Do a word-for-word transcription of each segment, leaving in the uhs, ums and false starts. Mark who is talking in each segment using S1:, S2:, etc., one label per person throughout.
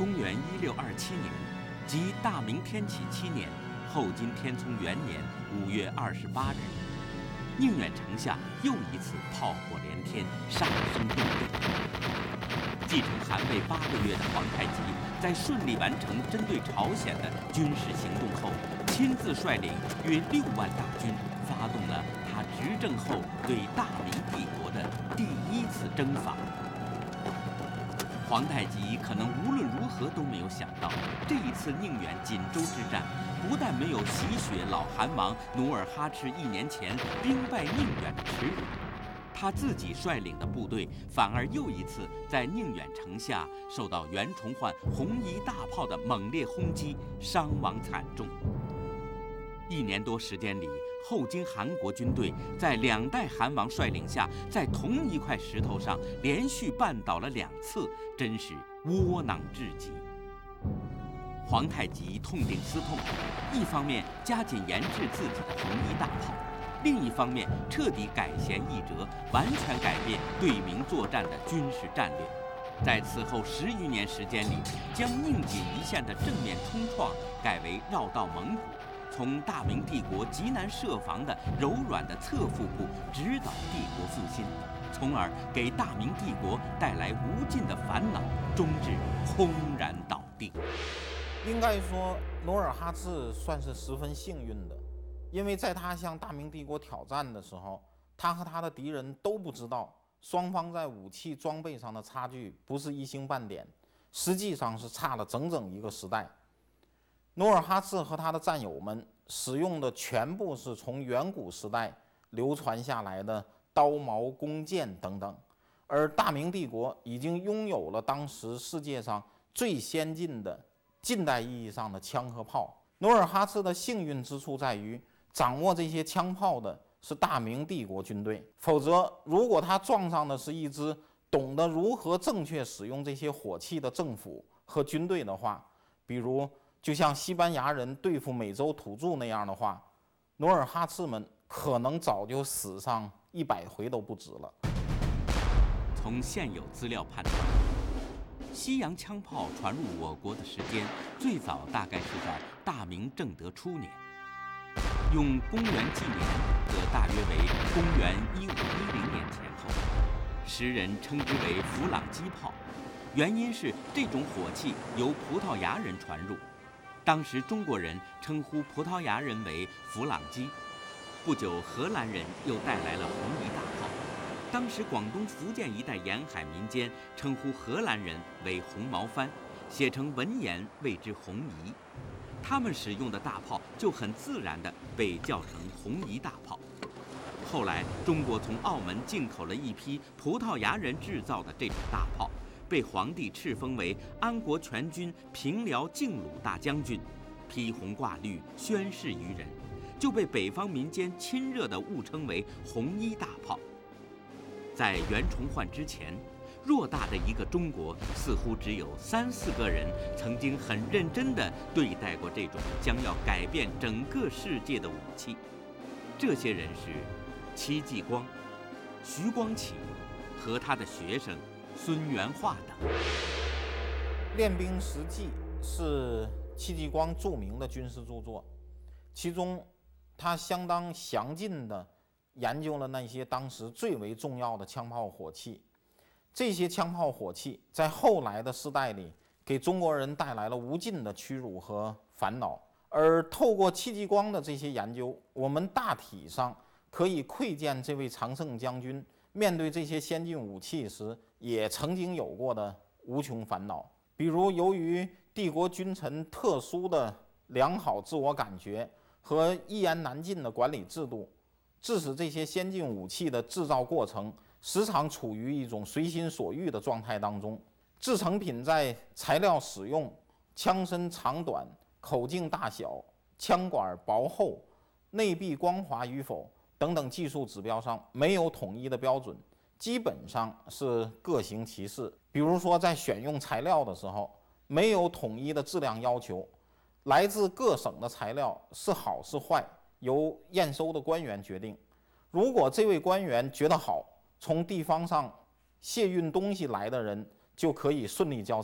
S1: 公元一六二七年，即大明天启七年后金天聪元年五月二十八日，宁远城下又一次炮火连天，杀声动地。继承汗位八个月的皇太极，在顺利完成针对朝鲜的军事行动后，亲自率领约六万大军，发动了他执政后对大明帝国的第一次征伐。皇太极可能无论如何都没有想到，这一次宁远锦州之战，不但没有洗雪老汗王努尔哈赤一年前兵败宁远的耻辱，他自己率领的部队反而又一次在宁远城下受到袁崇焕红夷大炮的猛烈轰击，伤亡惨重。一年多时间里，后金韩国军队在两代汗王率领下，在同一块石头上连续绊倒了两次，真是窝囊至极。皇太极痛定思痛，一方面加紧研制自己的红夷大炮，另一方面彻底改弦易辙，完全改变对明作战的军事战略。在此后十余年时间里，将宁锦一线的正面冲撞改为绕道蒙古，从大明帝国极难设防的柔软的侧腹部指导帝国复兴，从而给大明帝国带来无尽的烦恼，终至轰然倒地。
S2: 应该说，努尔哈赤算是十分幸运的，因为在他向大明帝国挑战的时候，他和他的敌人都不知道，双方在武器装备上的差距不是一星半点，实际上是差了整整一个时代。努尔哈赤和他的战友们使用的全部是从远古时代流传下来的刀矛弓箭等等，而大明帝国已经拥有了当时世界上最先进的近代意义上的枪和炮。努尔哈赤的幸运之处在于，掌握这些枪炮的是大明帝国军队，否则如果他撞上的是一支懂得如何正确使用这些火器的政府和军队的话，比如就像西班牙人对付美洲土著那样的话，努尔哈赤们可能早就死上一百回都不止了。
S1: 从现有资料判断，西洋枪炮传入我国的时间最早大概是在大明正德初年，用公元纪年则大约为公元一五一零年前后。时人称之为弗朗基炮，原因是这种火器由葡萄牙人传入。当时中国人称呼葡萄牙人为弗朗基，不久荷兰人又带来了红夷大炮。当时广东福建一带沿海民间称呼荷兰人为红毛番，写成文言谓之红夷。他们使用的大炮就很自然地被叫成红夷大炮。后来中国从澳门进口了一批葡萄牙人制造的这种大炮，被皇帝敕封为安国全军平辽靖鲁大将军，披红挂绿宣誓于人，就被北方民间亲热地误称为红衣大炮。在袁崇焕之前，偌大的一个中国似乎只有三四个人曾经很认真地对待过这种将要改变整个世界的武器。这些人是戚继光、徐光启和他的学生孙元化等。
S2: 《练兵实记》是戚继光著名的军事著作，其中他相当详尽地研究了那些当时最为重要的枪炮火器。这些枪炮火器在后来的世代里给中国人带来了无尽的屈辱和烦恼，而透过戚继光的这些研究，我们大体上可以窥见这位常胜将军面对这些先进武器时也曾经有过的无穷烦恼。比如由于帝国君臣特殊的良好自我感觉和一言难尽的管理制度，致使这些先进武器的制造过程时常处于一种随心所欲的状态当中。制成品在材料使用、枪身长短、口径大小、枪管薄厚、内壁光滑与否等等技术指标上没有统一的标准，基本上是各行其事。比如说在选用材料的时候，没有统一的质量要求，来自各省的材料是好是坏由验收的官员决定。如果这位官员觉得好，从地方上卸运东西来的人就可以顺利交差；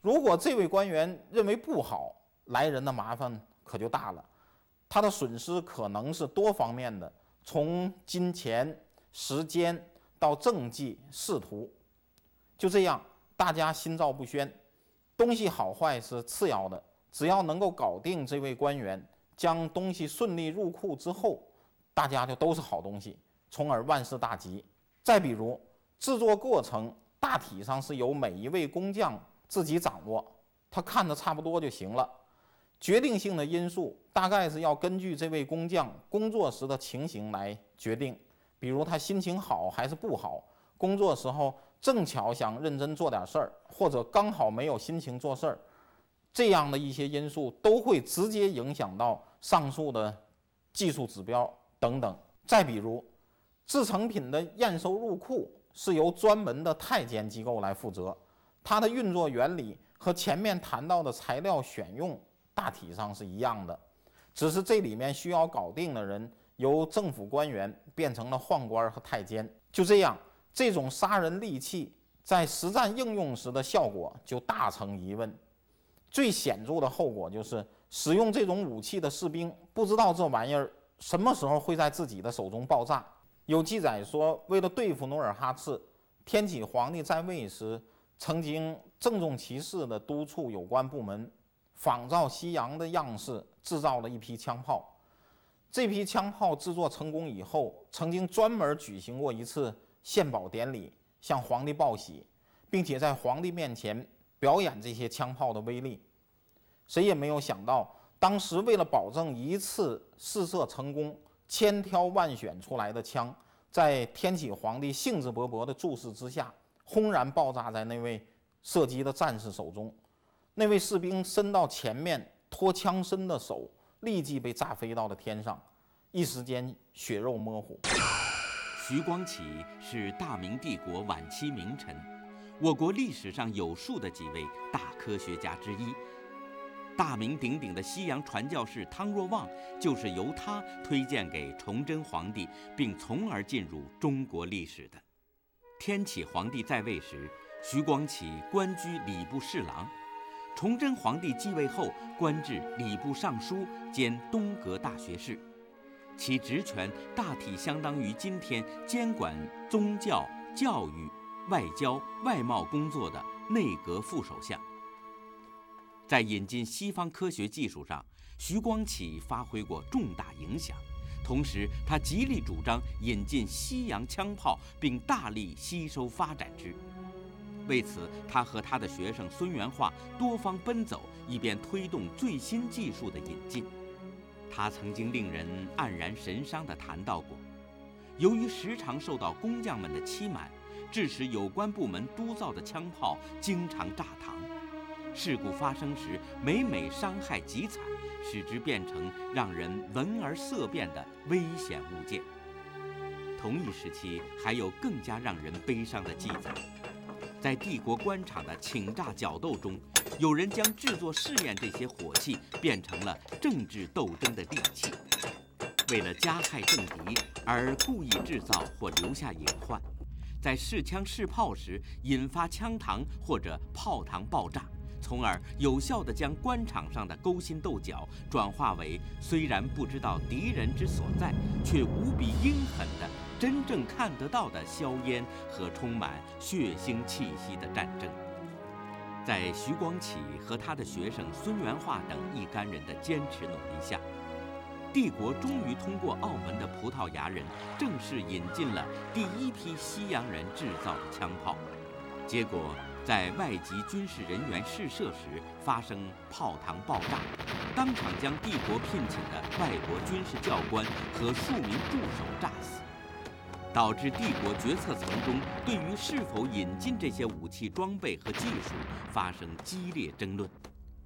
S2: 如果这位官员认为不好，来人的麻烦可就大了，他的损失可能是多方面的，从金钱、时间到政绩、仕途。就这样，大家心照不宣，东西好坏是次要的，只要能够搞定这位官员，将东西顺利入库之后，大家就都是好东西，从而万事大吉。再比如，制作过程大体上是由每一位工匠自己掌握，他看得差不多就行了。决定性的因素大概是要根据这位工匠工作时的情形来决定，比如他心情好还是不好，工作时候正巧想认真做点事儿，或者刚好没有心情做事儿，这样的一些因素都会直接影响到上述的技术指标等等。再比如，制成品的验收入库是由专门的太监机构来负责，它的运作原理和前面谈到的材料选用大体上是一样的，只是这里面需要搞定的人由政府官员变成了宦官和太监。就这样，这种杀人利器在实战应用时的效果就大成疑问。最显著的后果就是使用这种武器的士兵不知道这玩意儿什么时候会在自己的手中爆炸。有记载说，为了对付努尔哈赤，天启皇帝在位时曾经郑重其事地督促有关部门仿照西洋的样式制造了一批枪炮。这批枪炮制作成功以后，曾经专门举行过一次献宝典礼，向皇帝报喜，并且在皇帝面前表演这些枪炮的威力。谁也没有想到，当时为了保证一次试射成功，千挑万选出来的枪，在天启皇帝兴致勃勃的注视之下，轰然爆炸在那位射击的战士手中。那位士兵伸到前面托枪身的手立即被炸飞到了天上，一时间血肉模糊。
S1: 徐光启是大明帝国晚期名臣，我国历史上有数的几位大科学家之一。大名鼎鼎的西洋传教士汤若望就是由他推荐给崇祯皇帝，并从而进入中国历史的。天启皇帝在位时，徐光启官居礼部侍郎。崇祯皇帝继位后，官至礼部尚书兼东阁大学士，其职权大体相当于今天监管宗教、教育、外交、外贸工作的内阁副首相。在引进西方科学技术上，徐光启发挥过重大影响。同时，他极力主张引进西洋枪炮，并大力吸收发展之。为此，他和他的学生孙元化多方奔走，以便推动最新技术的引进。他曾经令人黯然神伤地谈到过，由于时常受到工匠们的欺瞒，致使有关部门督造的枪炮经常炸膛，事故发生时每每伤害极惨，使之变成让人闻而色变的危险物件。同一时期，还有更加让人悲伤的记载。在帝国官场的请炸角斗中，有人将制作试验这些火器变成了政治斗争的利器，为了加害政敌而故意制造或留下隐患，在试枪试炮时引发枪膛或者炮膛爆炸，从而有效地将官场上的勾心斗角转化为虽然不知道敌人之所在，却无比阴狠的真正看得到的硝烟和充满血腥气息的战争。在徐光启和他的学生孙元化等一干人的坚持努力下，帝国终于通过澳门的葡萄牙人正式引进了第一批西洋人制造的枪炮。结果在外籍军事人员试射时发生炮膛爆炸，当场将帝国聘请的外国军事教官和数名助手炸死，导致帝国决策层中对于是否引进这些武器装备和技术发生激烈争论。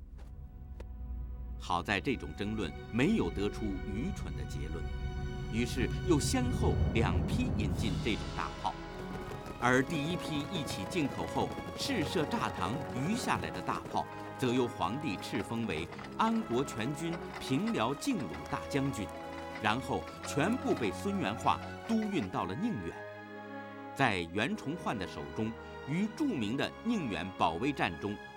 S1: 好在这种争论没有得出愚蠢的结论，于是又先后两批引进这种大炮。而第一批一起进口后试射炸膛余下来的大炮，则由皇帝敕封为安国全军平辽靖鲁大将军，然后全部被孙元化督运到了宁远。在袁崇焕的手中，于著名的宁远保卫战中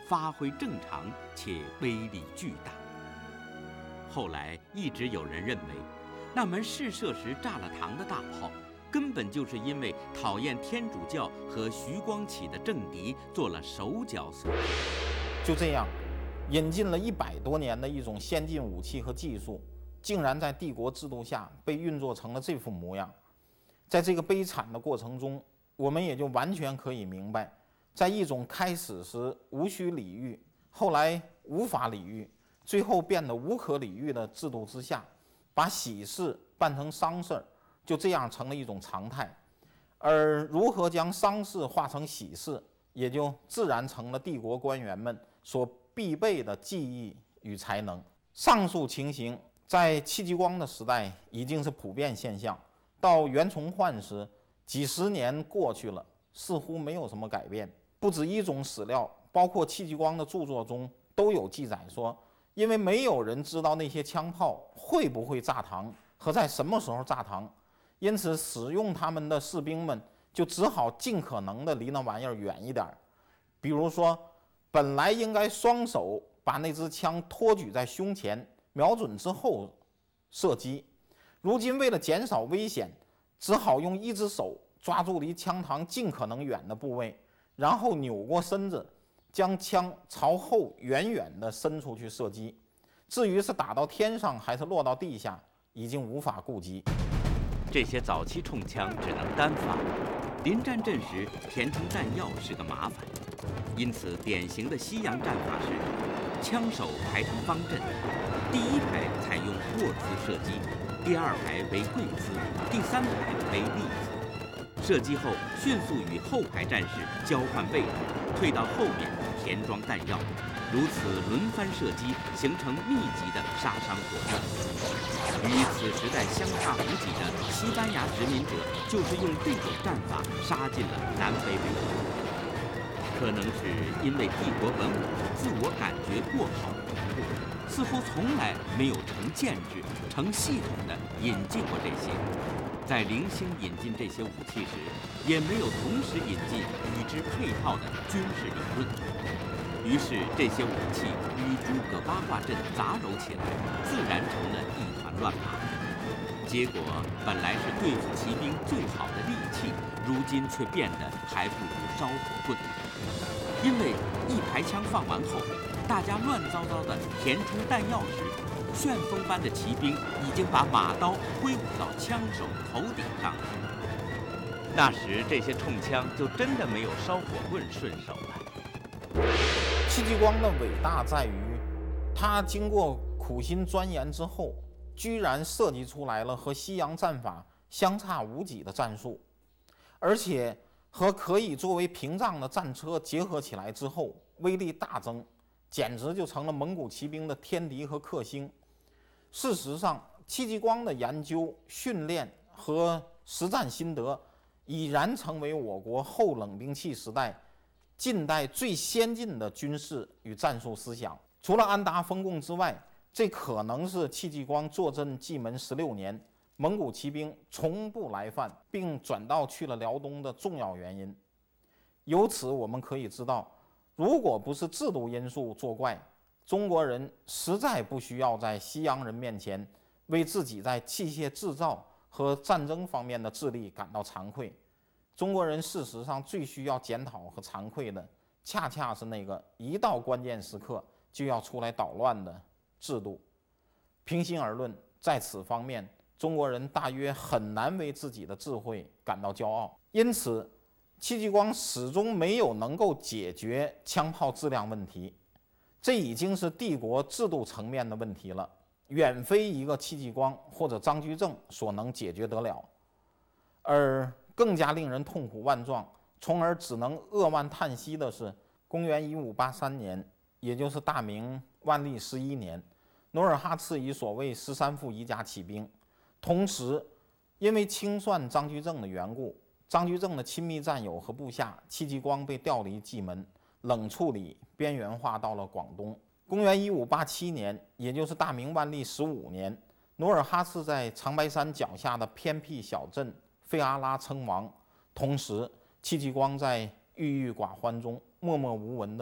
S1: 发挥正常且威力巨大。后来一直有人认为，那门试射时炸了膛的大炮，根本就是因为讨厌天主教和徐光启的政敌做了手脚所致。
S2: 就这样，引进了一百多年的一种先进武器和技术，竟然在帝国制度下被运作成了这副模样。在这个悲惨的过程中，我们也就完全可以明白，在一种开始时无需理喻，后来无法理喻，最后变得无可理喻的制度之下，把喜事办成丧事，就这样成了一种常态。而如何将丧事化成喜事，也就自然成了帝国官员们所必备的技艺与才能。上述情形在戚继光的时代已经是普遍现象，到袁崇焕时，几十年过去了，似乎没有什么改变。不止一种史料，包括戚继光的著作中都有记载说，因为没有人知道那些枪炮会不会炸膛和在什么时候炸膛，因此使用他们的士兵们就只好尽可能的离那玩意儿远一点。比如说，本来应该双手把那支枪托举在胸前，瞄准之后射击，如今为了减少危险，只好用一只手抓住离枪膛尽可能远的部位，然后扭过身子，将枪朝后远远地伸出去射击。至于是打到天上还是落到地下，已经无法顾及。
S1: 这些早期冲枪只能单发，临战阵时填充弹药是个麻烦，因此典型的西洋战法是，枪手排成方阵，第一排采用卧姿射击，第二排为跪姿，第三排为立姿。射击后，迅速与后排战士交换位置，退到后面填装弹药，如此轮番射击，形成密集的杀伤火焰。与此时代相差无几的西班牙殖民者，就是用这种战法杀进了南北美洲。可能是因为帝国文武自我感觉过好的缘故，似乎从来没有成建制、成系统的引进过这些。在零星引进这些武器时，也没有同时引进与之配套的军事理论。于是这些武器与诸葛八卦阵杂糅起来，自然成了一团乱麻。结果本来是对付骑兵最好的利器，如今却变得还不如烧火棍。因为一排枪放完后，大家乱糟糟地填充弹药时，旋风般的骑兵已经把马刀挥舞到枪手头顶上了。那时这些冲枪就真的没有烧火棍顺手了。
S2: 戚继光的伟大在于，他经过苦心钻研之后，居然设计出来了和西洋战法相差无几的战术，而且和可以作为屏障的战车结合起来之后，威力大增，简直就成了蒙古骑兵的天敌和克星。事实上，戚继光的研究、训练和实战心得，已然成为我国后冷兵器时代近代最先进的军事与战术思想。除了安达丰贡之外，这可能是戚继光坐镇蓟门十六年，蒙古骑兵从不来犯，并转道去了辽东的重要原因。由此我们可以知道，如果不是制度因素作怪，中国人实在不需要在西洋人面前为自己在器械制造和战争方面的智力感到惭愧。中国人事实上最需要检讨和惭愧的，恰恰是那个一到关键时刻就要出来捣乱的制度。平心而论，在此方面，中国人大约很难为自己的智慧感到骄傲。因此，戚继光始终没有能够解决枪炮质量问题，这已经是帝国制度层面的问题了，远非一个戚继光或者张居正所能解决得了。而更加令人痛苦万状，从而只能扼腕叹息的是，公元一五八三年，也就是大明万历十一年，努尔哈赤以所谓十三副一家起兵，同时因为清算张居正的缘故，张居正的亲密战友和部下戚继光被调离蓟门，冷处理边缘化到了广东。公元一五八七年，也就是大明万历十五年，努尔哈赤在长白山脚下的偏僻小镇费阿拉称王，同时戚继光在郁郁寡欢中默默无闻地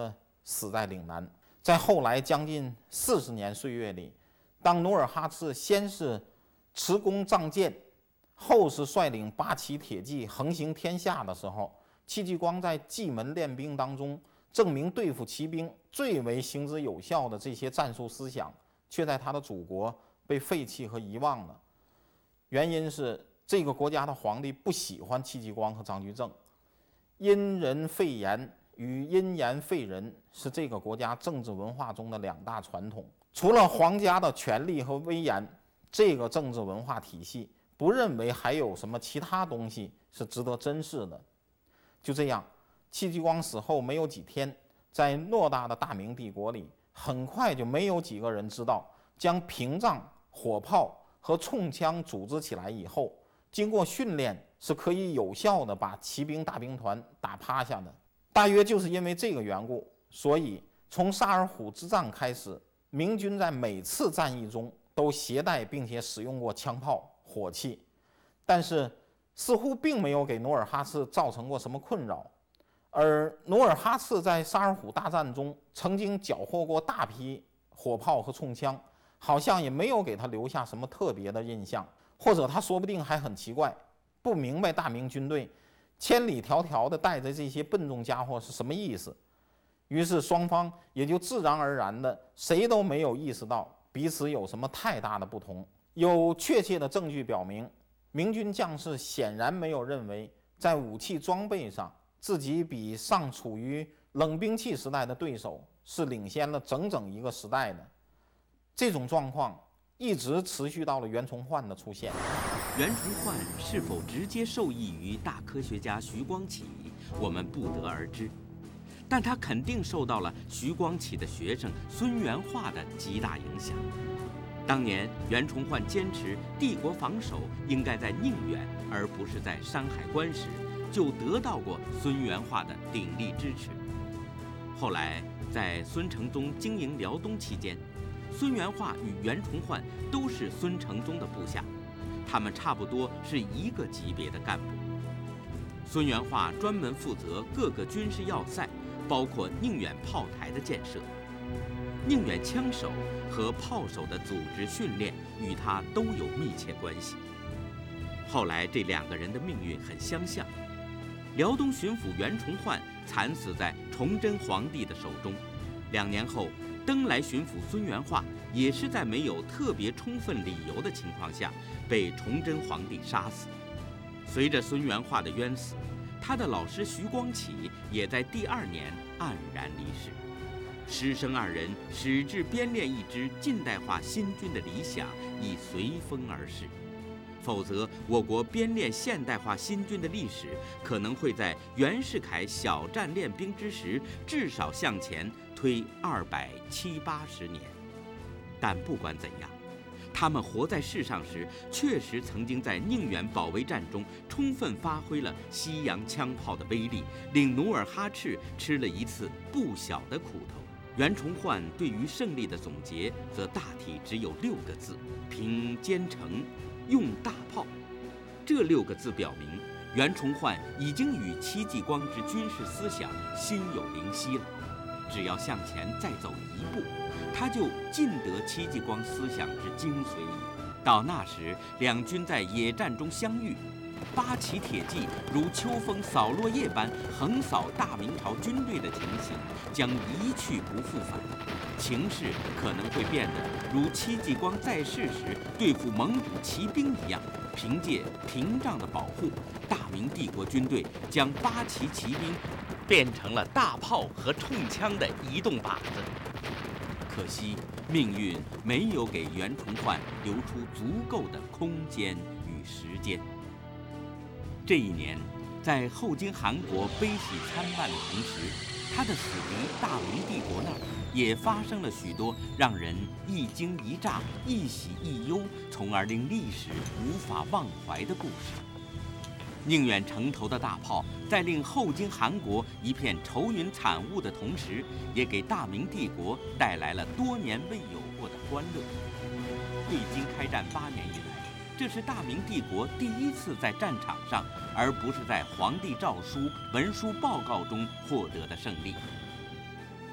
S2: 死在岭南。在后来将近四十年岁月里，当努尔哈赤先是持弓仗剑，后是率领八旗铁骑横行天下的时候，戚继光在蓟门练兵当中证明对付骑兵最为行之有效的这些战术思想，却在他的祖国被废弃和遗忘了。原因是这个国家的皇帝不喜欢戚继光和张居正，因人废言与因言废人是这个国家政治文化中的两大传统。除了皇家的权力和威严，这个政治文化体系不认为还有什么其他东西是值得珍视的。就这样，戚继光死后没有几天，在偌大的大明帝国里，很快就没有几个人知道，将屏障、火炮和冲枪组织起来以后，经过训练是可以有效地把骑兵大兵团打趴下的。大约就是因为这个缘故，所以从萨尔浒之战开始，明军在每次战役中都携带并且使用过枪炮、火器，但是似乎并没有给努尔哈赤造成过什么困扰。而努尔哈赤在萨尔浒大战中曾经缴获过大批火炮和冲枪，好像也没有给他留下什么特别的印象，或者他说不定还很奇怪，不明白大明军队千里迢迢地带着这些笨重家伙是什么意思。于是双方也就自然而然的谁都没有意识到彼此有什么太大的不同。有确切的证据表明，明军将士显然没有认为在武器装备上自己比尚处于冷兵器时代的对手是领先了整整一个时代的。这种状况一直持续到了袁崇焕的出现。
S1: 袁崇焕是否直接受益于大科学家徐光启，我们不得而知，但他肯定受到了徐光启的学生孙元化的极大影响。当年袁崇焕坚持帝国防守应该在宁远而不是在山海关时，就得到过孙元化的鼎力支持。后来在孙承宗经营辽东期间，孙元化与袁崇焕都是孙承宗的部下，他们差不多是一个级别的干部。孙元化专门负责各个军事要塞，包括宁远炮台的建设。宁远枪手和炮手的组织训练与他都有密切关系。后来这两个人的命运很相像，辽东巡抚袁崇焕惨死在崇祯皇帝的手中，两年后登莱巡抚孙元化也是在没有特别充分理由的情况下被崇祯皇帝杀死。随着孙元化的冤死，他的老师徐光启也在第二年黯然离世。师生二人矢志编练一支近代化新军的理想已随风而逝，否则我国编练现代化新军的历史可能会在袁世凯小站练兵之时至少向前推二百七八十年。但不管怎样，他们活在世上时确实曾经在宁远保卫战中充分发挥了西洋枪炮的威力，令努尔哈赤吃了一次不小的苦头。袁崇焕对于胜利的总结则大体只有六个字：凭坚城，用大炮。这六个字表明，袁崇焕已经与戚继光之军事思想心有灵犀了。只要向前再走一步，他就尽得戚继光思想之精髓矣。到那时，两军在野战中相遇，八旗铁骑如秋风扫落叶般横扫大明朝军队的情形将一去不复返，情势可能会变得如戚继光在世时对付蒙古骑兵一样，凭借屏障的保护，大明帝国军队将八旗骑兵变成了大炮和冲枪的移动靶子。可惜命运没有给袁崇焕留出足够的空间与时间。这一年，在后经韩国悲喜参半的同时，他的死敌大明帝国那儿也发生了许多让人一惊一乍、一喜一忧，从而令历史无法忘怀的故事。宁远城头的大炮在令后经韩国一片愁云惨雾的同时，也给大明帝国带来了多年未有过的欢乐。历经开战八年以来，这是大明帝国第一次在战场上，而不是在皇帝诏书、文书报告中获得的胜利。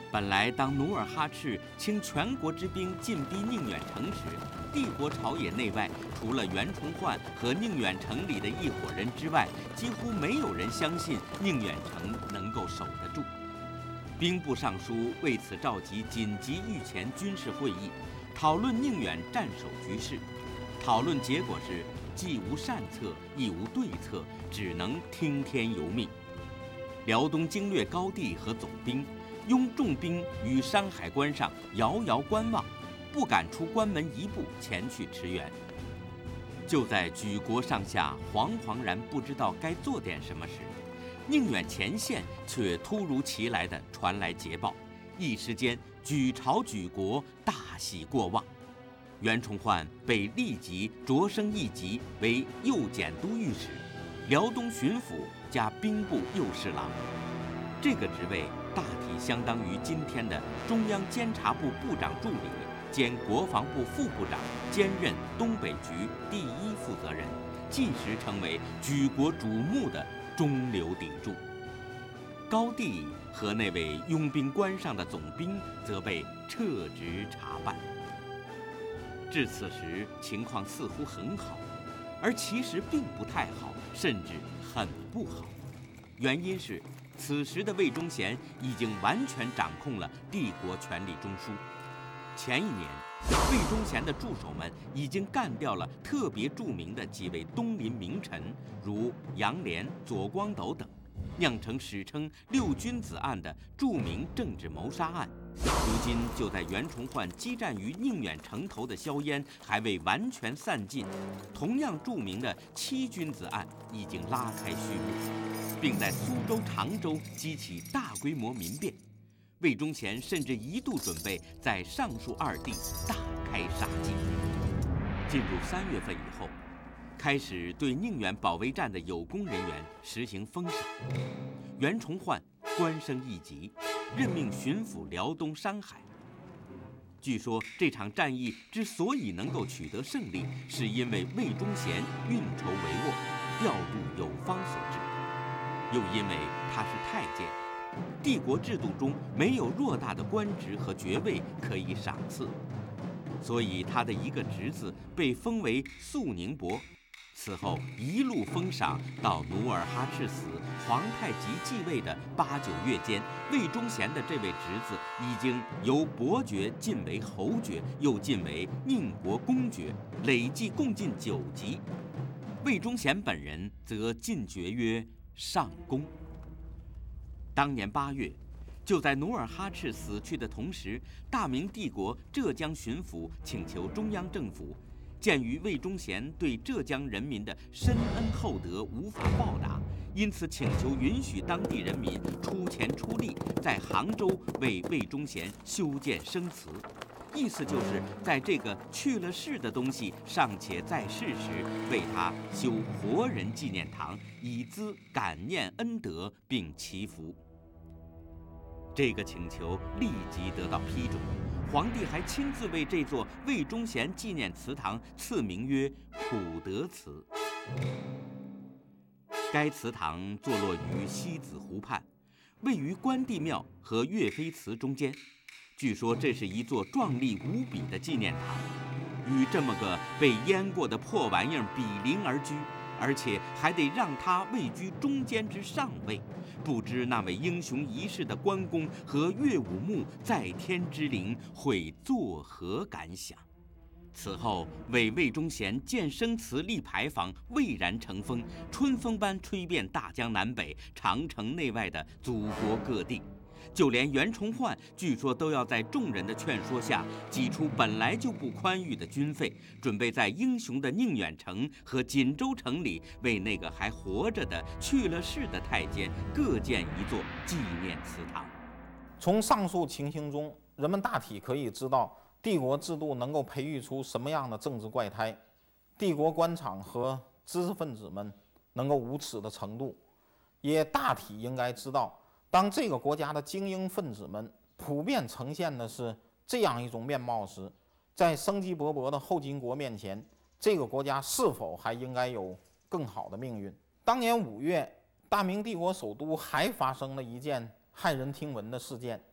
S1: 本来，当努尔哈赤倾全国之兵进逼宁远城时，帝国朝野内外，除了袁崇焕和宁远城里的一伙人之外，几乎没有人相信宁远城能够守得住。兵部尚书为此召集紧急御前军事会议，讨论宁远战守局势。讨论结果是，既无善策，亦无对策，只能听天由命。辽东经略高地和总兵拥重兵于山海关上遥遥观望，不敢出关门一步前去驰援。就在举国上下惶惶然不知道该做点什么时，宁远前线却突如其来地传来捷报，一时间举朝举国，大喜过望。袁崇焕被立即擢升一级为右检都御史、辽东巡抚加兵部右侍郎，这个职位大体相当于今天的中央监察部部长助理兼国防部副部长，兼任东北局第一负责人，即时成为举国瞩目的中流砥柱。高帝和那位拥兵关上的总兵则被撤职查办。至此时，情况似乎很好，而其实并不太好，甚至很不好。原因是，此时的魏忠贤已经完全掌控了帝国权力中枢。前一年，魏忠贤的助手们已经干掉了特别著名的几位东林名臣，如杨涟、左光斗等，酿成史称“六君子案”的著名政治谋杀案。如今，就在袁崇焕激战于宁远城头的硝烟还未完全散尽，同样著名的七君子案已经拉开序幕，并在苏州、常州激起大规模民变。魏忠贤甚至一度准备在上述二地大开杀戒。进入三月份以后，开始对宁远保卫战的有功人员实行封赏。袁崇焕官升一级，任命巡抚辽东、山海。据说这场战役之所以能够取得胜利，是因为魏忠贤运筹帷幄，调度有方所致，又因为他是太监。帝国制度中没有偌大的官职和爵位可以赏赐，所以他的一个侄子被封为肃宁伯。此后一路封赏到努尔哈赤死、皇太极继位的八九月间，魏忠贤的这位侄子已经由伯爵晋为侯爵，又晋为宁国公爵，累计共进九级。魏忠贤本人则进爵曰上公。当年八月，就在努尔哈赤死去的同时，大明帝国浙江巡抚请求中央政府，鉴于魏忠贤对浙江人民的深恩厚德无法报答，因此请求允许当地人民出钱出力，在杭州为魏忠贤修建生祠。意思就是在这个去了世的东西尚且在世时，为他修活人纪念堂，以资感念恩德并祈福。这个请求立即得到批准，皇帝还亲自为这座魏忠贤纪念祠堂赐名曰普德祠。该祠堂坐落于西子湖畔，位于关帝庙和岳飞祠中间。据说这是一座壮丽无比的纪念堂，与这么个被淹过的破玩意儿比邻而居，而且还得让他位居中间之上位。不知那位英雄一世的关公和岳武穆在天之灵会作何感想？此后为魏忠贤建生祠立牌坊蔚然成风，春风般吹遍大江南北、长城内外的祖国各地。就连袁崇焕据说都要在众人的劝说下挤出本来就不宽裕的军费，准备在英雄的宁远城和锦州城里为那个还活着的去了世的太监各建一座纪念祠堂。
S2: 从上述情形中，人们大体可以知道帝国制度能够培育出什么样的政治怪胎，帝国官场和知识分子们能够无耻的程度，也大体应该知道，当这个国家的精英分子们普遍呈现的是这样一种面貌时，在生机勃勃的后金国面前，这个国家是否还应该有更好的命运？当年五月，大明帝国首都还发生了一件骇人听闻的事件，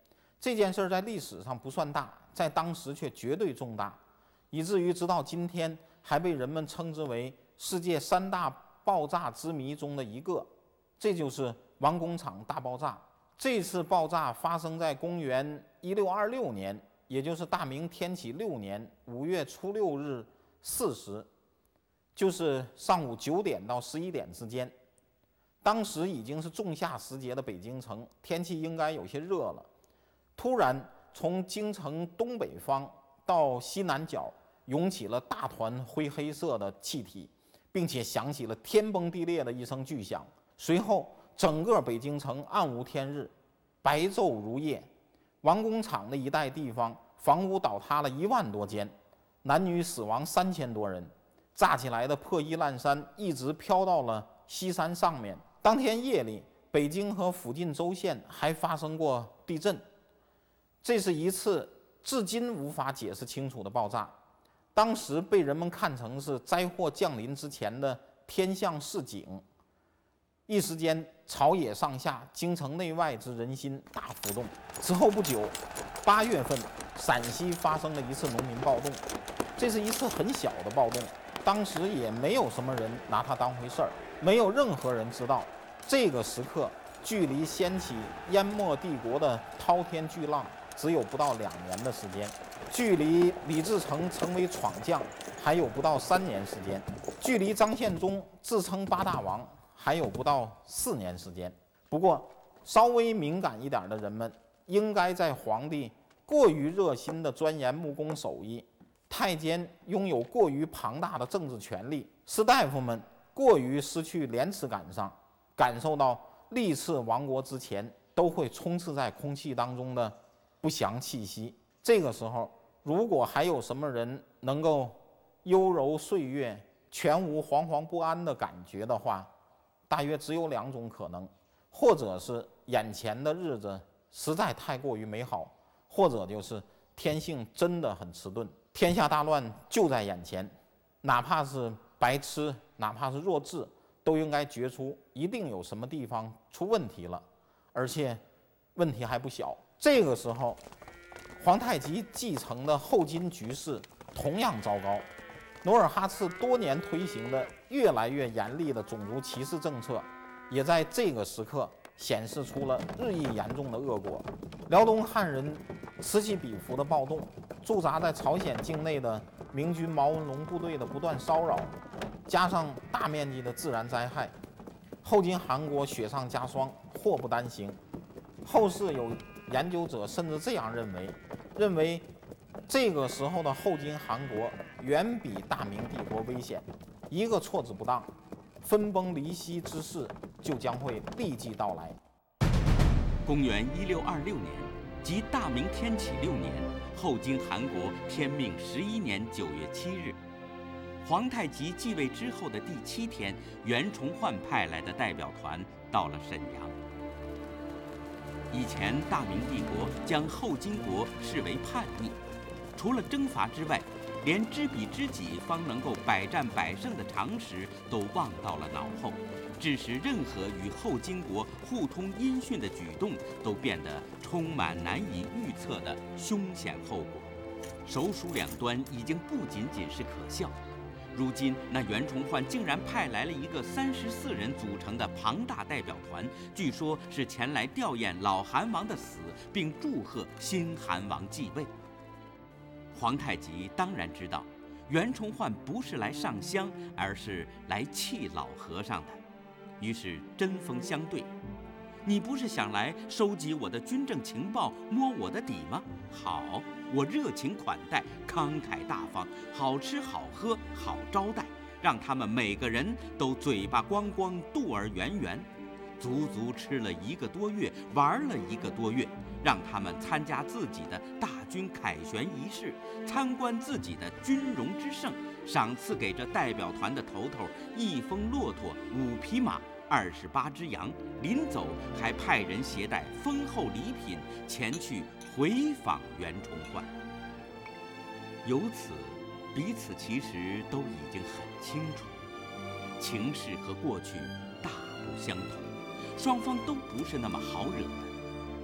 S2: 这件事在历史上不算大，在当时却绝对重大，以至于直到今天还被人们称之为世界三大爆炸之谜中的一个。这就是王工厂大爆炸。这次爆炸发生在公元一六二六年，也就是大明天启六年五月初六日巳时，就是上午九点到十一点之间。当时已经是仲夏时节的北京城，天气应该有些热了。突然，从京城东北方到西南角涌起了大团灰黑色的气体，并且响起了天崩地裂的一声巨响。随后，整个北京城暗无天日，白昼如夜。王工厂的一带地方，房屋倒塌了一万多间，男女死亡三千多人。炸起来的破衣烂衫一直飘到了西山上面。当天夜里，北京和附近州县还发生过地震。这是一次至今无法解释清楚的爆炸，当时被人们看成是灾祸降临之前的天象示警。一时间，朝野上下、京城内外之人心大浮动。此后不久，八月份，陕西发生了一次农民暴动，这是一次很小的暴动，当时也没有什么人拿它当回事儿，没有任何人知道，这个时刻距离掀起淹没帝国的滔天巨浪只有不到两年的时间，距离李自成成为闯将还有不到三年时间，距离张献忠自称八大王还有不到四年时间。不过，稍微敏感一点的人们，应该在皇帝过于热心地钻研木工手艺，太监拥有过于庞大的政治权力，士大夫们过于失去廉耻感上，感受到历次亡国之前都会充斥在空气当中的不祥气息。这个时候，如果还有什么人能够悠柔岁月，全无惶惶不安的感觉的话，大约只有两种可能，或者是眼前的日子实在太过于美好，或者就是天性真的很迟钝，天下大乱就在眼前，哪怕是白痴，哪怕是弱智，都应该觉出一定有什么地方出问题了，而且问题还不小。这个时候，皇太极继承的后金局势同样糟糕。努尔哈赤多年推行的越来越严厉的种族歧视政策，也在这个时刻显示出了日益严重的恶果。辽东汉人此起彼伏的暴动，驻扎在朝鲜境内的明军毛文龙部队的不断骚扰，加上大面积的自然灾害，后金汗国雪上加霜，祸不单行。后世有研究者甚至这样认为，认为这个时候的后金汗国远比大明帝国危险，一个错字不当，分崩离析之势就将会立即到来。
S1: 公元一六二六年，即大明天启六年，后金汗国天命十一年九月七日，皇太极继位之后的第七天，袁崇焕派来的代表团到了沈阳。以前大明帝国将后金国视为叛逆，除了征伐之外，连知彼知己方能够百战百胜的常识都忘到了脑后，致使任何与后金国互通音讯的举动都变得充满难以预测的凶险后果。首鼠两端已经不仅仅是可笑，如今那袁崇焕竟然派来了一个三十四人组成的庞大代表团，据说是前来吊唁老汗王的死，并祝贺新汗王继位。皇太极当然知道，袁崇焕不是来上香，而是来气老和尚的，于是针锋相对。你不是想来收集我的军政情报，摸我的底吗？好，我热情款待，慷慨大方，好吃好喝，好招待，让他们每个人都嘴巴光光，肚儿圆圆。足足吃了一个多月，玩了一个多月，让他们参加自己的大军凯旋仪式，参观自己的军容之盛，赏赐给这代表团的头头一峰骆驼、五匹马、二十八只羊，临走还派人携带丰厚礼品前去回访袁崇焕。由此，彼此其实都已经很清楚，情势和过去大不相同，双方都不是那么好惹的。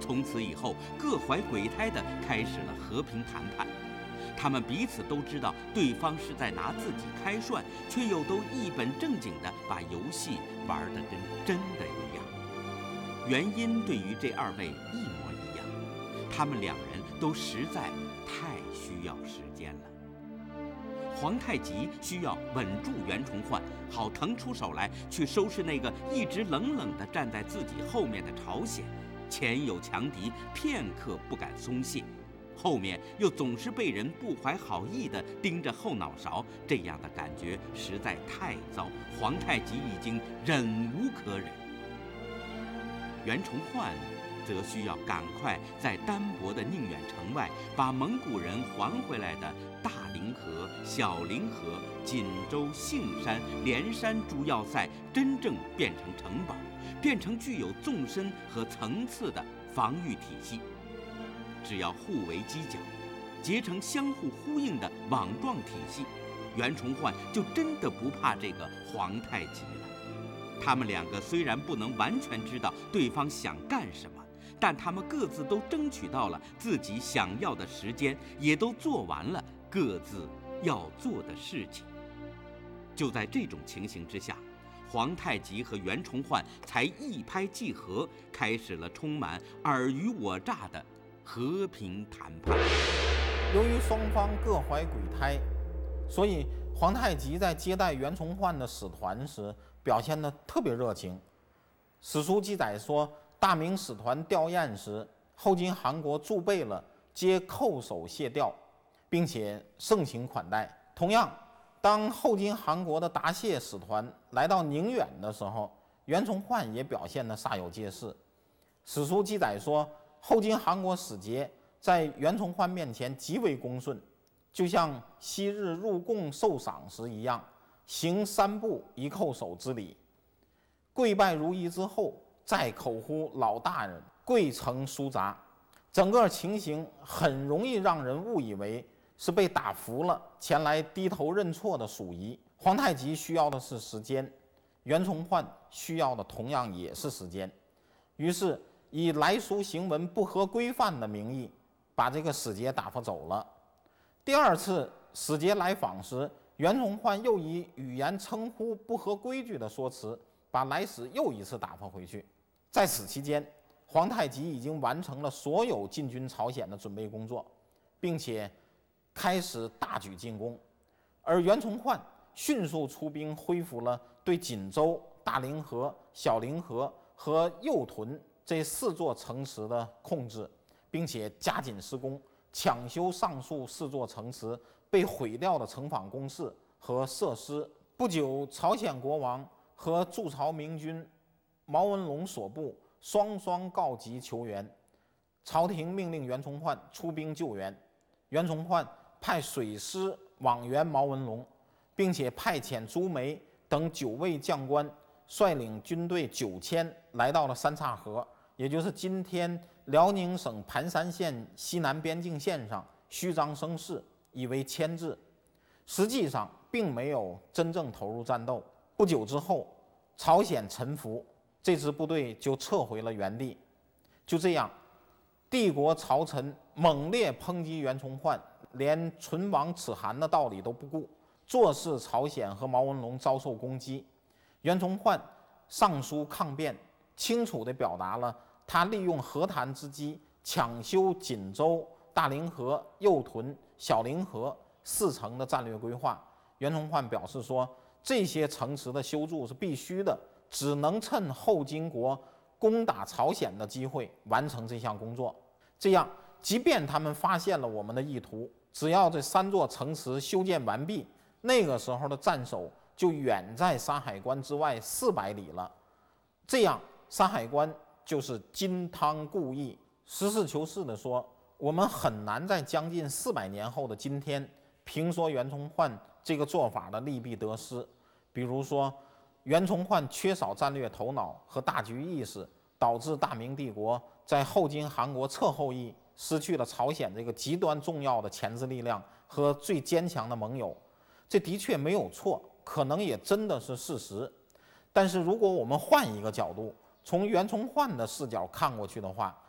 S1: 从此以后，各怀鬼胎地开始了和平谈判。他们彼此都知道对方是在拿自己开涮，却又都一本正经地把游戏玩得跟真的一样。原因对于这二位一模一样，他们两人都实在太需要时间了。皇太极需要稳住袁崇焕，好腾出手来去收拾那个一直冷冷地站在自己后面的朝鲜，前有强敌，片刻不敢松懈。后面又总是被人不怀好意地盯着后脑勺，这样的感觉实在太糟，皇太极已经忍无可忍。袁崇焕则需要赶快在单薄的宁远城外，把蒙古人还回来的大凌河、小凌河、锦州、杏山、连山诸要塞真正变成城堡，变成具有纵深和层次的防御体系。只要互为犄角，结成相互呼应的网状体系，袁崇焕就真的不怕这个皇太极了。他们两个虽然不能完全知道对方想干什么，但他们各自都争取到了自己想要的时间，也都做完了各自要做的事情。就在这种情形之下，皇太极和袁崇焕才一拍即合，开始了充满尔虞我诈的和平谈判。
S2: 由于双方各怀鬼胎，所以皇太极在接待袁崇焕的使团时表现得特别热情。史书记载说，大明使团吊唁时，后金汗国诸贝勒皆叩首谢吊，并且盛情款待。同样，当后金汗国的答谢使团来到宁远的时候，袁崇焕也表现得煞有介事。史书记载说，后金汗国使节在袁崇焕面前极为恭顺，就像昔日入贡受赏时一样，行三步一叩首之礼，跪拜如仪之后，再口呼老大人，跪呈书札。整个情形很容易让人误以为是被打服了前来低头认错的属仪。皇太极需要的是时间，袁崇焕需要的同样也是时间。于是以来书行文不合规范的名义，把这个使节打发走了。第二次使节来访时，袁崇焕又以语言称呼不合规矩的说辞，把来使又一次打发回去。在此期间，皇太极已经完成了所有进军朝鲜的准备工作，并且开始大举进攻。而袁崇焕迅速出兵，恢复了对锦州、大凌河、小凌河和右屯这四座城池的控制，并且加紧施工，抢修上述四座城池被毁掉的城防工事和设施。不久，朝鲜国王和驻朝明君毛文龙所部双双告急求援，朝廷命令袁崇焕出兵救援。袁崇焕派水师往援毛文龙，并且派遣朱梅等九位将官率领军队九千来到了三岔河，也就是今天辽宁省盘山县西南边境线上，虚张声势，以为牵制。实际上并没有真正投入战斗。不久之后，朝鲜臣服，这支部队就撤回了原地。就这样，帝国朝臣猛烈抨击袁崇焕，连唇亡齿寒的道理都不顾，坐视朝鲜和毛文龙遭受攻击。袁崇焕上书抗辩，清楚地表达了他利用和谈之机抢修锦州、大凌河、右屯、小凌河四城的战略规划。袁崇焕表示说，这些城池的修筑是必须的，只能趁后金国攻打朝鲜的机会完成这项工作。这样，即便他们发现了我们的意图，只要这三座城池修建完毕，那个时候的战守就远在山海关之外四百里了。这样，山海关就是金汤故意。实事求是地说，我们很难在将近四百年后的今天评说袁崇焕这个做法的利弊得失。比如说，袁崇焕缺少战略头脑和大局意识，导致大明帝国在后金汗国侧后翼失去了朝鲜这个极端重要的钳制力量和最坚强的盟友。这的确没有错，可能也真的是事实。但是如果我们换一个角度，从袁崇焕的视角看过去的话，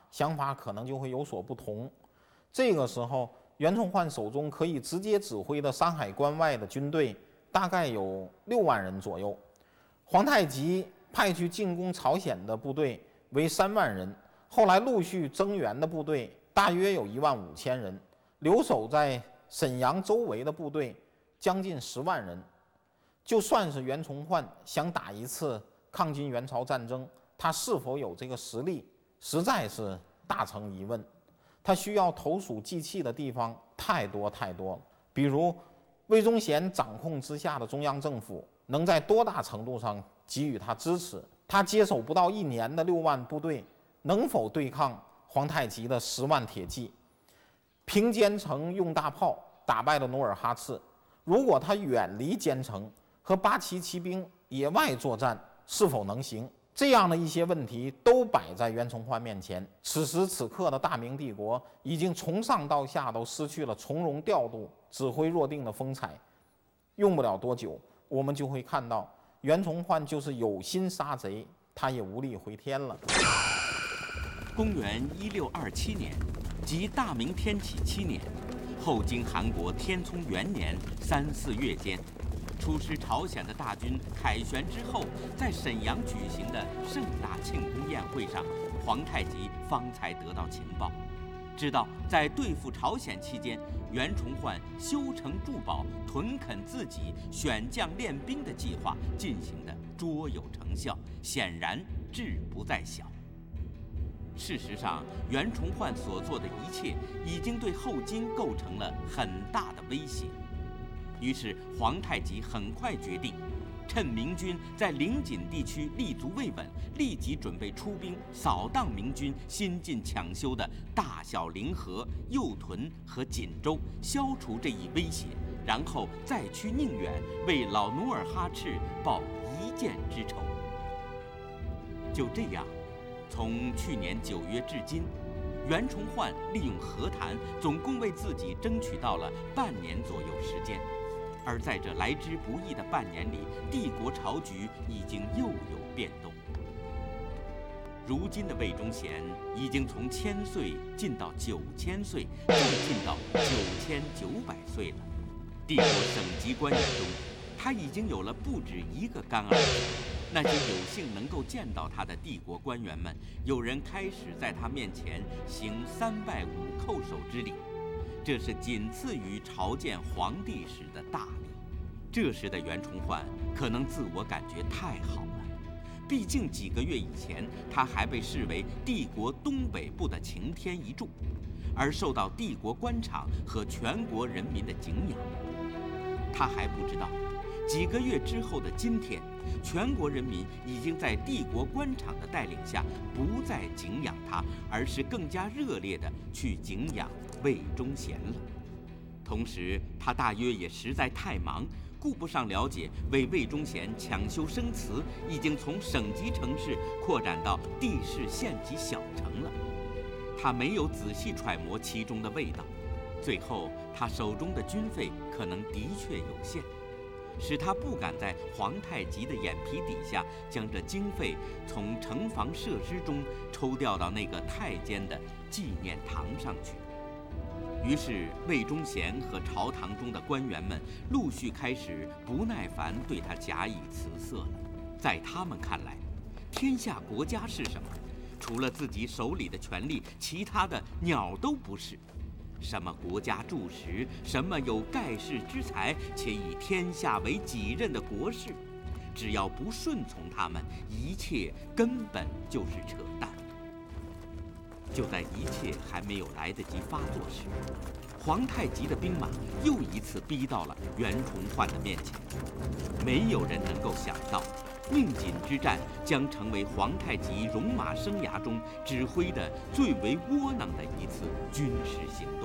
S2: 想法可能就会有所不同。这个时候，袁崇焕手中可以直接指挥的山海关外的军队大概有六万人左右，皇太极派去进攻朝鲜的部队为三万人，后来陆续增援的部队大约有一万五千人，留守在沈阳周围的部队将近十万人。就算是袁崇焕想打一次抗金援朝战争，他是否有这个实力，实在是大成疑问。他需要投鼠忌器的地方太多太多了，比如魏忠贤掌控之下的中央政府能在多大程度上给予他支持？他接手不到一年的六万部队能否对抗皇太极的十万铁骑？平坚城用大炮打败了努尔哈赤，如果他远离坚城，和八旗骑兵野外作战是否能行？这样的一些问题都摆在袁崇焕面前。此时此刻的大明帝国已经从上到下都失去了从容调度、指挥若定的风采。用不了多久，我们就会看到袁崇焕就是有心杀贼，他也无力回天了。
S1: 公元一六二七年，即大明天启七年，后金韩国天聪元年三四月间，出师朝鲜的大军凯旋之后，在沈阳举行的盛大庆功宴会上，皇太极方才得到情报，知道在对付朝鲜期间，袁崇焕修城筑堡、屯垦自己、选将练兵的计划进行的卓有成效，显然志不在小。事实上，袁崇焕所做的一切已经对后金构成了很大的威胁。于是，皇太极很快决定，趁明军在灵锦地区立足未稳，立即准备出兵扫荡明军新近抢修的大小凌河、右屯和锦州，消除这一威胁，然后再去宁远，为老努尔哈赤报一箭之仇。就这样，从去年九月至今，袁崇焕利用和谈，总共为自己争取到了半年左右时间。而在这来之不易的半年里，帝国朝局已经又有变动。如今的魏忠贤已经从千岁进到九千岁，再进到九千九百岁了。帝国省级官员中，他已经有了不止一个干儿子。那些有幸能够见到他的帝国官员们，有人开始在他面前行三拜五叩首之礼。这是仅次于朝见皇帝时的大礼。这时的袁崇焕可能自我感觉太好了，毕竟几个月以前他还被视为帝国东北部的擎天一柱，而受到帝国官场和全国人民的敬仰。他还不知道，几个月之后的今天，全国人民已经在帝国官场的带领下，不再敬仰他，而是更加热烈地去敬仰魏忠贤了。同时，他大约也实在太忙，顾不上了解为魏忠贤抢修生祠已经从省级城市扩展到地市县级小城了。他没有仔细揣摩其中的味道，最后他手中的军费可能的确有限，使他不敢在皇太极的眼皮底下将这经费从城防设施中抽调到那个太监的纪念堂上去。于是魏忠贤和朝堂中的官员们陆续开始不耐烦对他假以辞色了。在他们看来，天下国家是什么？除了自己手里的权力，其他的鸟都不是。什么国家柱石，什么有盖世之才，且以天下为己任的国士，只要不顺从他们，一切根本就是扯淡。就在一切还没有来得及发作时，皇太极的兵马又一次逼到了袁崇焕的面前。没有人能够想到，宁锦之战将成为皇太极戎马生涯中指挥的最为窝囊的一次军事行动。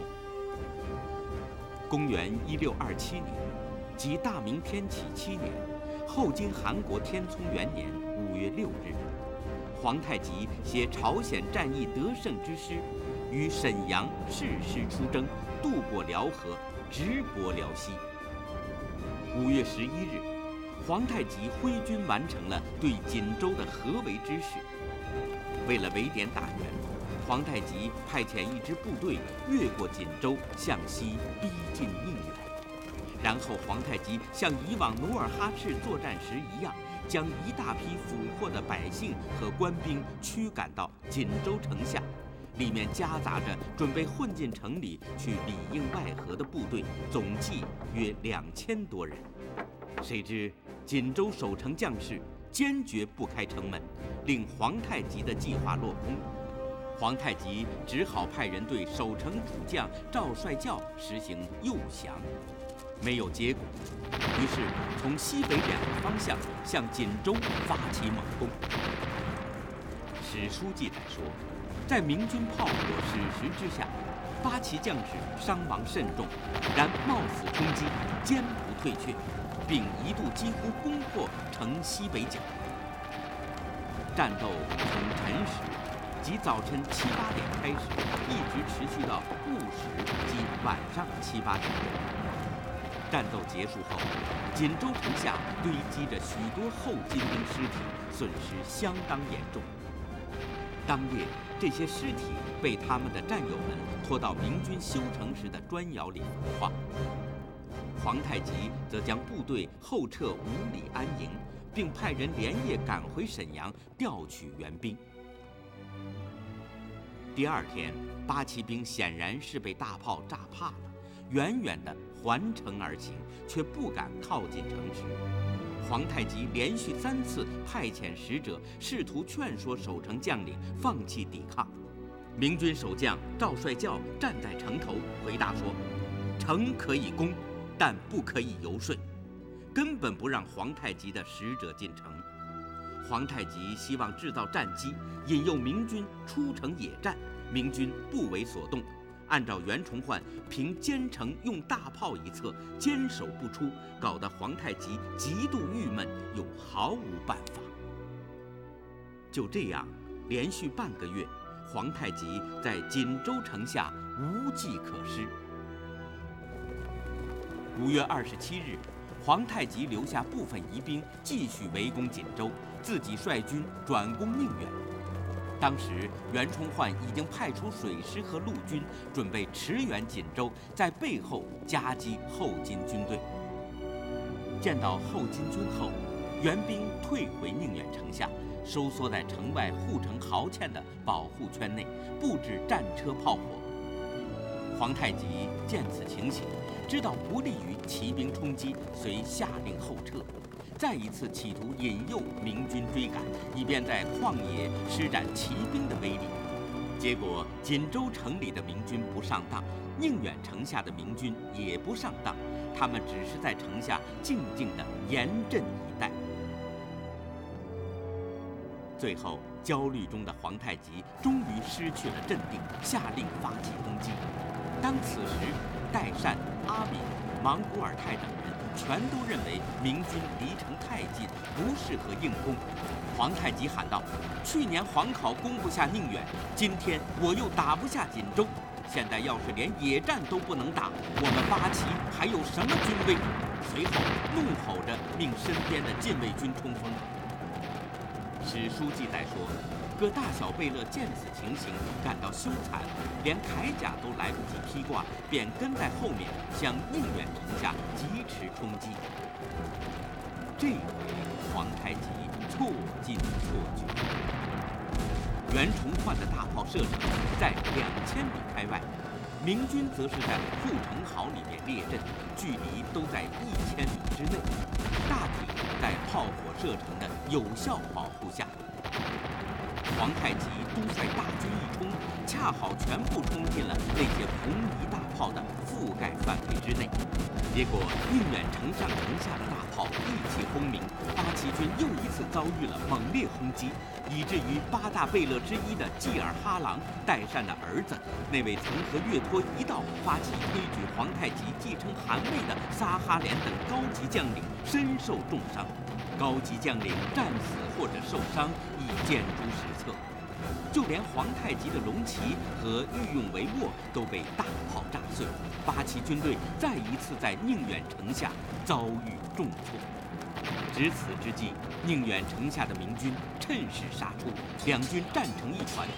S1: 公元一六二七年，即大明天启七年，后金韩国天聪元年五月六日，皇太极携朝鲜战役得胜之师，于沈阳誓师出征，渡过辽河，直搏辽西。五月十一日，皇太极挥军完成了对锦州的合围之事。为了围点打援， 皇太极派遣一支部队越过锦州，向西逼近宁远。然后皇太极像以往努尔哈赤作战时一样，将一大批俘获的百姓和官兵驱赶到锦州城下，里面夹杂着准备混进城里去里应外合的部队，总计约两千多人。谁知锦州守城将士坚决不开城门，令皇太极的计划落空。皇太极只好派人对守城主将赵帅教实行诱降，没有结果，于是从西北两个方向向锦州发起猛攻。史书记载说，在明军炮火矢石之下，八旗将士伤亡甚重，然冒死冲击，坚不退却，并一度几乎攻破城西北角。战斗从晨时即早晨七八点开始，一直持续到午时即晚上七八点。战斗结束后，锦州城下堆积着许多后金兵尸体，损失相当严重。当夜，这些尸体被他们的战友们拖到明军修城时的砖窑里焚化。皇太极则将部队后撤五里安营，并派人连夜赶回沈阳调取援兵。第二天，八旗兵显然是被大炮炸怕了，远远地环城而行，却不敢靠近城池。皇太极连续三次派遣使者，试图劝说守城将领放弃抵抗。明军守将赵帅教站在城头，回答说：“城可以攻，但不可以游说，根本不让皇太极的使者进城。”皇太极希望制造战机，引诱明军出城野战，明军不为所动。按照袁崇焕凭坚城用大炮一策，坚守不出，搞得皇太极极度郁闷，又毫无办法。就这样，连续半个月，皇太极在锦州城下无计可施。五月二十七日，皇太极留下部分疑兵继续围攻锦州，自己率军转攻宁远。当时袁崇焕已经派出水师和陆军，准备驰援锦州，在背后夹击后金军队。见到后金军后，援兵退回宁远城下，收缩在城外护城壕堑的保护圈内，布置战车炮火。皇太极见此情形，知道不利于骑兵冲击，遂下令后撤。再一次企图引诱明军追赶，以便在旷野施展骑兵的威力。结果锦州城里的明军不上当，宁远城下的明军也不上当，他们只是在城下静静地严阵以待。最后，焦虑中的皇太极终于失去了镇定，下令发起攻击。当此时，代善、阿敏、莽古尔泰等人全都认为明军离城太近，不适合硬攻。皇太极喊道：“去年黄考攻不下宁远，今天我又打不下锦州，现在要是连野战都不能打，我们八旗还有什么军威？”随后怒吼着命身边的禁卫军冲锋。史书记载说，各大小贝勒见此情形，感到羞惭，连铠甲都来不及披挂，便跟在后面向宁远城下疾驰冲击。这回皇太极错进错举，袁崇焕的大炮射程在两千米开外，明军则是在护城壕里面列阵，距离都在一千米之内，大体在炮火射程的有效保护下。皇太极督率大军一冲，恰好全部冲进了那些红夷大炮的覆盖范围之内。结果宁远城上城下的大炮一起轰鸣，八旗军又一次遭遇了猛烈轰击，以至于八大贝勒之一的济尔哈朗代善的儿子，那位曾和岳托一道发起推举皇太极继承汗位的撒哈连等高级将领身受重伤。高级将领战死或者受伤已见诸史册，就连皇太极的龙旗和御用帷幄都被大炮炸碎，八旗军队再一次在宁远城下遭遇重挫。值此之际，宁远城下的明军趁势杀出，两军战成一团。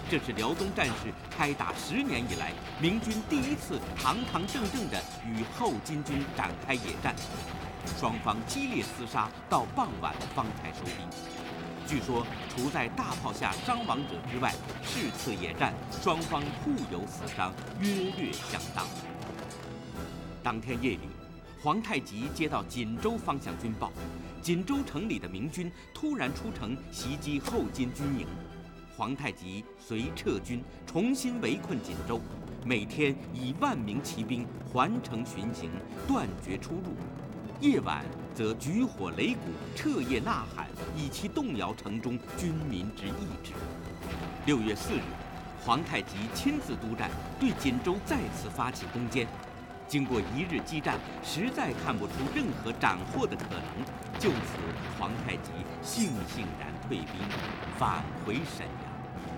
S1: 这是辽东战事开打十年以来，明军第一次堂堂正正地与后金军展开野战，双方激烈厮杀到傍晚方才收兵。据说，除在大炮下伤亡者之外，是次野战双方互有死伤，约略相当。当天夜里，皇太极接到锦州方向军报，锦州城里的明军突然出城袭击后金军营，皇太极随撤军重新围困锦州，每天以万名骑兵环城巡行，断绝出入。夜晚则举火擂鼓，彻夜呐喊，以期动摇城中军民之意志。六月四日，皇太极亲自督战，对锦州再次发起攻坚。经过一日激战，实在看不出任何斩获的可能，就此皇太极悻悻然退兵，返回沈阳。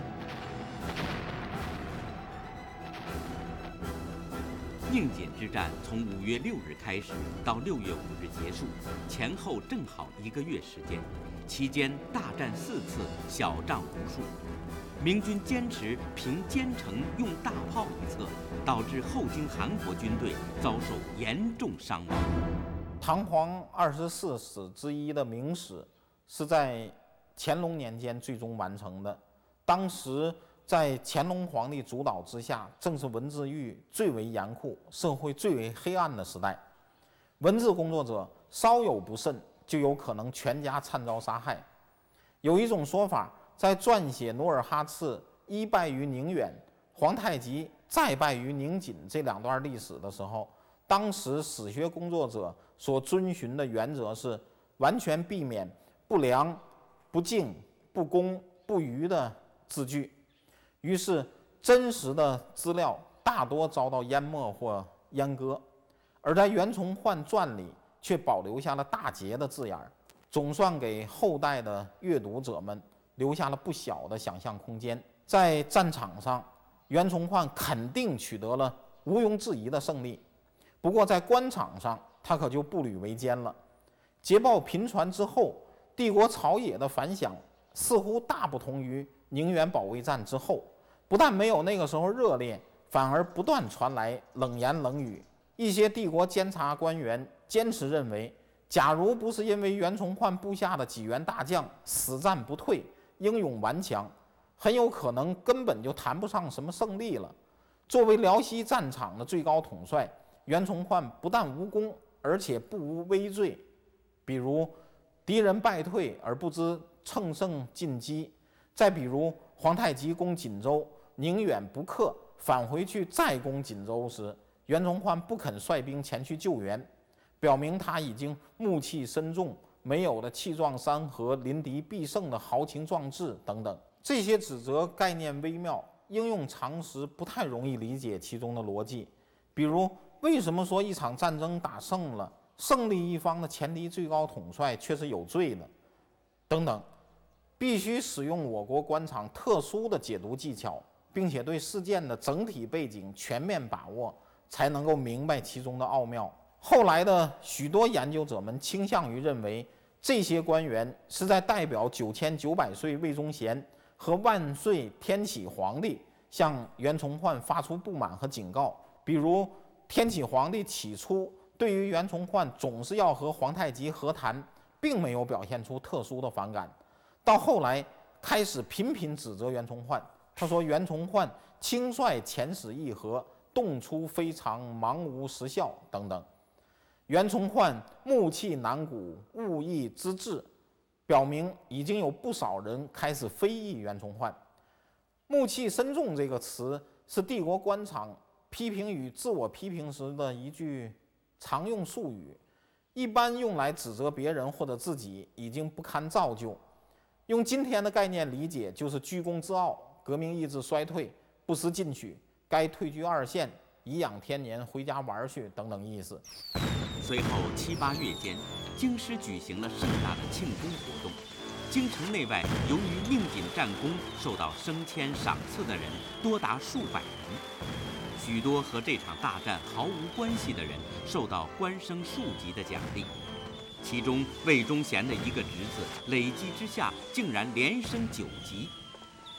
S1: 宁锦之战从五月六日开始到六月五日结束，前后正好一个月时间，期间大战四次，小仗无数。明军坚持凭坚城用大炮一策，导致后金韩国军队遭受严重伤亡。
S2: 唐皇二十四史之一的明史是在乾隆年间最终完成的。当时在乾隆皇帝主导之下，正是文字狱最为严酷、社会最为黑暗的时代。文字工作者稍有不慎，就有可能全家惨遭杀害。有一种说法，在撰写努尔哈赤一败于宁远，皇太极再败于宁锦这两段历史的时候，当时史学工作者所遵循的原则是完全避免不良、不敬、不公、不愚的字句。于是，真实的资料大多遭到淹没或阉割，而在袁崇焕传里却保留下了大节的字眼，总算给后代的阅读者们留下了不小的想象空间。在战场上，袁崇焕肯定取得了毋庸置疑的胜利，不过在官场上，他可就步履维艰了。捷报频传之后，帝国朝野的反响似乎大不同于宁远保卫战之后。不但没有那个时候热烈，反而不断传来冷言冷语。一些帝国监察官员坚持认为，假如不是因为袁崇焕部下的几员大将死战不退、英勇顽强，很有可能根本就谈不上什么胜利了。作为辽西战场的最高统帅，袁崇焕不但无功，而且不无危罪，比如敌人败退而不知乘胜进击，再比如皇太极攻锦州，宁远不克，返回去再攻锦州时，袁崇焕不肯率兵前去救援，表明他已经怒气深重，没有了气壮山河、临敌必胜的豪情壮志等等。这些指责概念微妙，应用常识不太容易理解其中的逻辑。比如，为什么说一场战争打胜了，胜利一方的前敌最高统帅却是有罪的？等等。必须使用我国官场特殊的解读技巧，并且对事件的整体背景全面把握，才能够明白其中的奥妙。后来的许多研究者们倾向于认为，这些官员是在代表九千九百岁魏忠贤和万岁天启皇帝向袁崇焕发出不满和警告。比如，天启皇帝起初对于袁崇焕总是要和皇太极和谈，并没有表现出特殊的反感。到后来开始频频指责袁崇焕，他说袁崇焕轻率遣使议和，动出非常，茫无实效等等。袁崇焕怒气难鼓，误议之至，表明已经有不少人开始非议袁崇焕。怒气深重这个词是帝国官场批评与自我批评时的一句常用术语，一般用来指责别人或者自己已经不堪造就。用今天的概念理解，就是居功自傲、革命意志衰退、不思进取，该退居二线，颐养天年，回家玩去等等意思。
S1: 随后七八月间，京师举行了盛大的庆功活动。京城内外，由于宁锦战功受到升迁赏赐的人多达数百人，许多和这场大战毫无关系的人受到官升数级的奖励。其中魏忠贤的一个侄子累计之下竟然连升九级。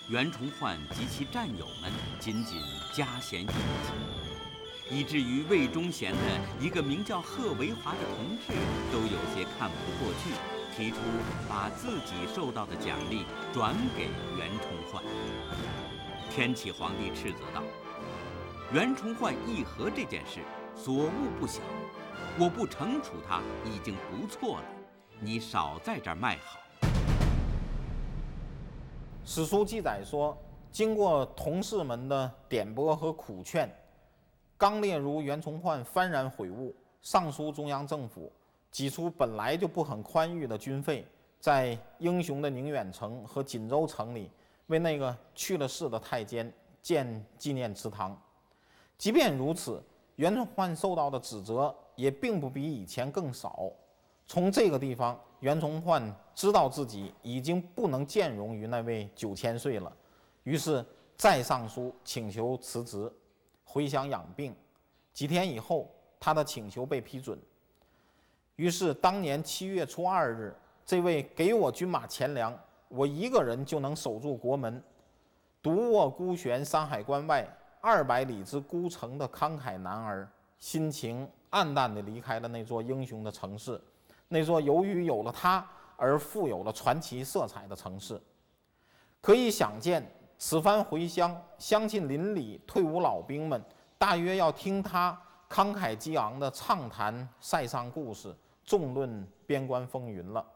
S1: 袁崇焕及其战友们仅仅加嫌一级，以至于魏忠贤的一个名叫贺维华的同志都有些看不过去，提出把自己受到的奖励转给袁崇焕。天启皇帝斥责道：“袁崇焕议和这件事所误不小，我不惩处他已经不错了，你少在这儿卖好。”
S2: 史书记载说，经过同事们的点拨和苦劝，刚烈如袁崇焕幡然悔悟，上书中央政府，挤出本来就不很宽裕的军费，在英雄的宁远城和锦州城里为那个去了世的太监建纪念祠堂。即便如此，袁崇焕受到的指责也并不比以前更少。从这个地方，袁崇焕知道自己已经不能见容于那位九千岁了，于是再上书请求辞职，回乡养病。几天以后，他的请求被批准。于是当年七月初二日，这位给我军马钱粮，我一个人就能守住国门，独卧孤悬山海关外二百里之孤城的慷慨男儿，心情黯淡地离开了那座英雄的城市，那座由于有了他而富有了传奇色彩的城市。可以想见，此番回乡，乡亲邻里、退伍老兵们大约要听他慷慨激昂地畅谈塞上故事，纵论边关风云了。